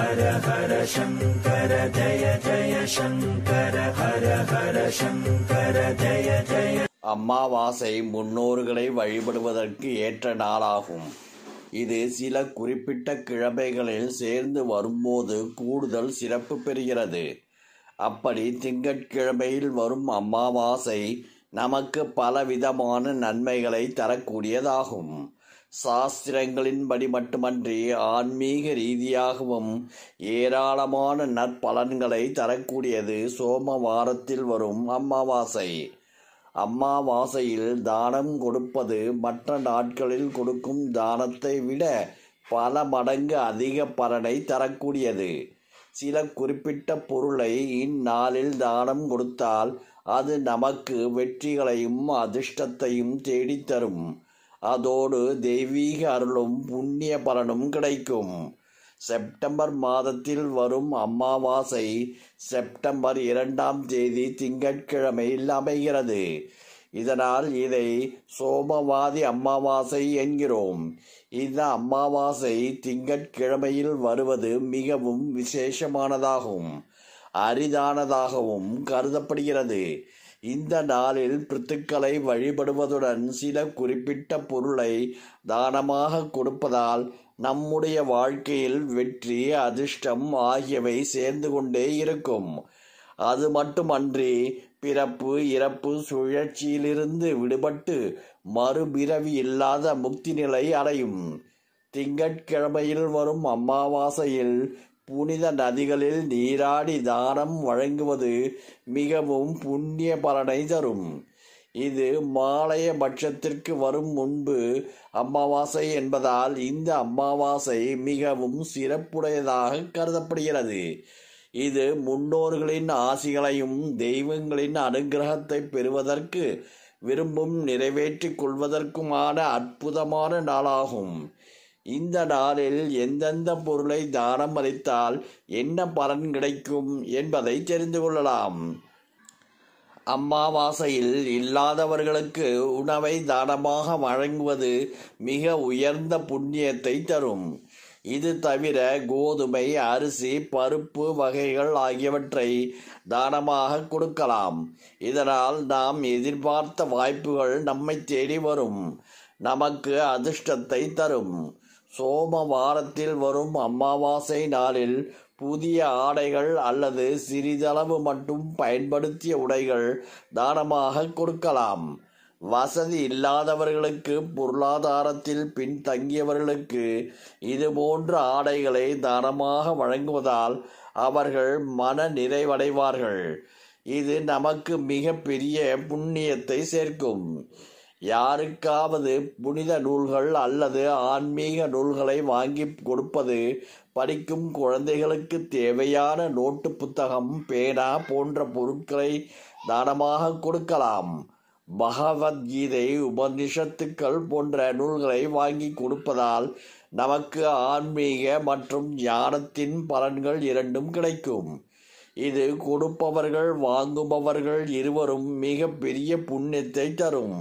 ஹர ஹர சங்கர ஜய ஜய சங்கர ஹர ஹர சங்கர ஜய ஜய. அமாவாசை முன்னோர்களை வழிபடுவதற்கு ஏற்ற நாளாகும். இது சில குறிப்பிட்ட கிழமைகளில் சேர்ந்து வரும்போது கூடுதல் சிறப்பு பெறுகிறது. அப்படி திங்கட்கிழமையில் வரும் அமாவாசை நமக்கு பலவிதமான நன்மைகளை தரக்கூடியதாகும். சாஸ்திரங்களின்படி மட்டுமன்றி ஆன்மீக ரீதியாகவும் ஏராளமான நற்பலன்களை தரக்கூடியது சோமவாரத்தில் வரும் அமாவாசை. அமாவாசையில் தானம் கொடுப்பது மற்ற நாட்களில் கொடுக்கும் தானத்தை விட பல மடங்கு அதிக பலனை தரக்கூடியது. சில குறிப்பிட்ட பொருளை இந்நாளில் தானம் கொடுத்தால் அது நமக்கு வெற்றிகளையும் அதிர்ஷ்டத்தையும் தேடித்தரும். அதோடு தெய்வீக அருளும் புண்ணிய பலனும் கிடைக்கும். செப்டம்பர் மாதத்தில் வரும் அமாவாசை செப்டம்பர் 2ஆம் தேதி திங்கட்கிழமையில் அமைகிறது. இதனால் இதை சோமவாதி அமாவாசை என்கிறோம். இந்த அமாவாசை திங்கட்கிழமையில் வருவது மிகவும் விசேஷமானதாகவும் அரிதானதாகவும் கருதப்படுகிறது. இந்த நாளில் பித்ருக்களை வழிபடுவதுடன் சில குறிப்பிட்ட பொருளை தானமாக கொடுப்பதால் நம்முடைய வாழ்க்கையில் வெற்றி அதிர்ஷ்டம் ஆகியவை சேர்ந்து கொண்டே இருக்கும். அது மட்டுமன்றி பிறப்பு இறப்பு சுழற்சியிலிருந்து விடுபட்டு மறுபிறவி இல்லாத முக்தி நிலை அடையும். திங்கட்கிழமையில் வரும் அமாவாசையில் புனித நதிகளில் நீராடி தானம் வழங்குவது மிகவும் புண்ணிய பலனை தரும். இது மாலைய பட்சத்திற்கு வரும் முன்பு அமாவாசை என்பதால் இந்த அமாவாசை மிகவும் சிறப்புடையதாக கருதப்படுகிறது. இது முன்னோர்களின் ஆசிகளையும் தெய்வங்களின் அனுகிரகத்தை பெறுவதற்கு விரும்பும் நிறைவேற்றிக் கொள்வதற்குமான அற்புதமான நாளாகும். இந்த நாளில் எந்தெந்த பொருளை தானம் அளித்தால் என்ன பலன் கிடைக்கும் என்பதை தெரிந்து கொள்ளலாம். அமாவாசையில் இல்லாதவர்களுக்கு உணவை தானமாக வழங்குவது மிக உயர்ந்த புண்ணியத்தை தரும். இது தவிர கோதுமை அரிசி பருப்பு வகைகள் ஆகியவற்றை தானமாக கொடுக்கலாம். இதனால் நாம் எதிர்பார்த்த வாய்ப்புகள் நம்மை தேடி வரும், நமக்கு அதிர்ஷ்டத்தை தரும். சோமவாரத்தில் வரும் அமாவாசை நாளில் புதிய ஆடைகள் அல்லது சிறிதளவு மட்டும் பயன்படுத்திய உடைகள் தானமாக கொடுக்கலாம். வசதி இல்லாதவர்களுக்கு பொருளாதாரத்தில் பின்தங்கியவர்களுக்கு இதுபோன்ற ஆடைகளை தானமாக வழங்குவதால் அவர்கள் மன நிறைவடைவார்கள். இது நமக்கு மிக பெரிய புண்ணியத்தை சேர்க்கும். யாருக்காவது புனித நூல்கள் அல்லது ஆன்மீக நூல்களை வாங்கி கொடுப்பது, படிக்கும் குழந்தைகளுக்கு தேவையான நோட்டு புத்தகம் பேனா போன்ற பொருட்களை தானமாக கொடுக்கலாம். பகவத்கீதை உபனிஷத்துக்கள் போன்ற நூல்களை வாங்கி கொடுப்பதால் நமக்கு ஆன்மீக மற்றும் ஞானத்தின் பலன்கள் இரண்டும் கிடைக்கும். இது கொடுப்பவர்கள் வாங்குபவர்கள் இருவரும் மிக பெரிய புண்ணியத்தை தரும்.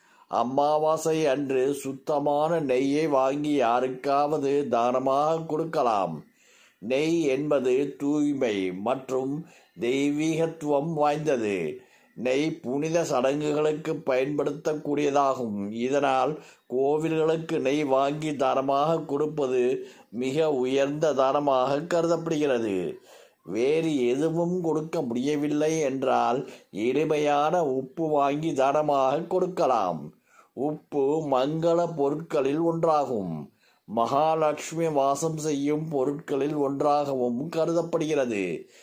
அமாவாசை அன்று சுத்தமான நெய்யை வாங்கி யாருக்காவது தானமாக கொடுக்கலாம். நெய் என்பது தூய்மை மற்றும் தெய்வீகத்துவம் வாய்ந்தது. நெய் புனித சடங்குகளுக்கு பயன்படுத்தக்கூடியதாகும். இதனால் கோவில்களுக்கு நெய் வாங்கி தானமாக கொடுப்பது மிக உயர்ந்த தானமாக கருதப்படுகிறது. வேறு எதுவும் கொடுக்க முடியவில்லை என்றால் எளிமையான உப்பு வாங்கி தானமாக கொடுக்கலாம். உப்பு மங்கள பொருட்களில் ஒன்றாகும். மகாலட்சுமி வாசம் செய்யும் பொருட்களில் ஒன்றாகவும் கருதப்படுகிறது.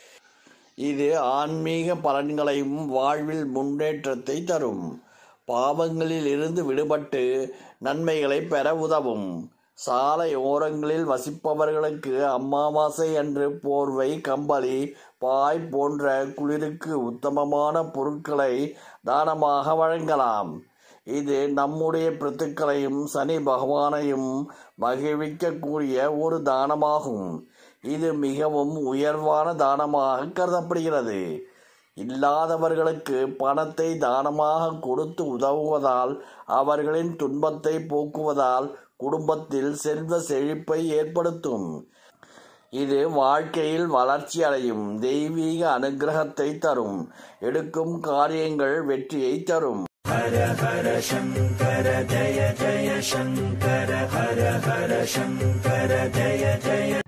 இது ஆன்மீக பலன்களையும் வாழ்வில் முன்னேற்றத்தை தரும். பாவங்களில் இருந்து விடுபட்டு நன்மைகளை பெற உதவும். சாலை ஓரங்களில் வசிப்பவர்களுக்கு அமாவாசை அன்று போர்வை கம்பளி பாய் போன்ற குளிருக்கு உத்தமமான பொருட்களை தானமாக வழங்கலாம். இது நம்முடைய பித்ருக்களையும் சனி பகவானையும் மகிழ்விக்கக்கூடிய ஒரு தானமாகும். இது மிகவும் உயர்வான தானமாக கருதப்படுகிறது. இல்லாதவர்களுக்கு பணத்தை தானமாக கொடுத்து உதவுவதால் அவர்களின் துன்பத்தை போக்குவதால் குடும்பத்தில் செல்வ செழிப்பை ஏற்படுத்தும். இது வாழ்க்கையில் வளர்ச்சி அடையும், தெய்வீக அனுகிரகத்தை தரும், எடுக்கும் காரியங்கள் வெற்றியை தரும். ஹர ஹர சங்கர ஜய ஜய சங்கர ஹர ஹர சங்கர ஜய ஜய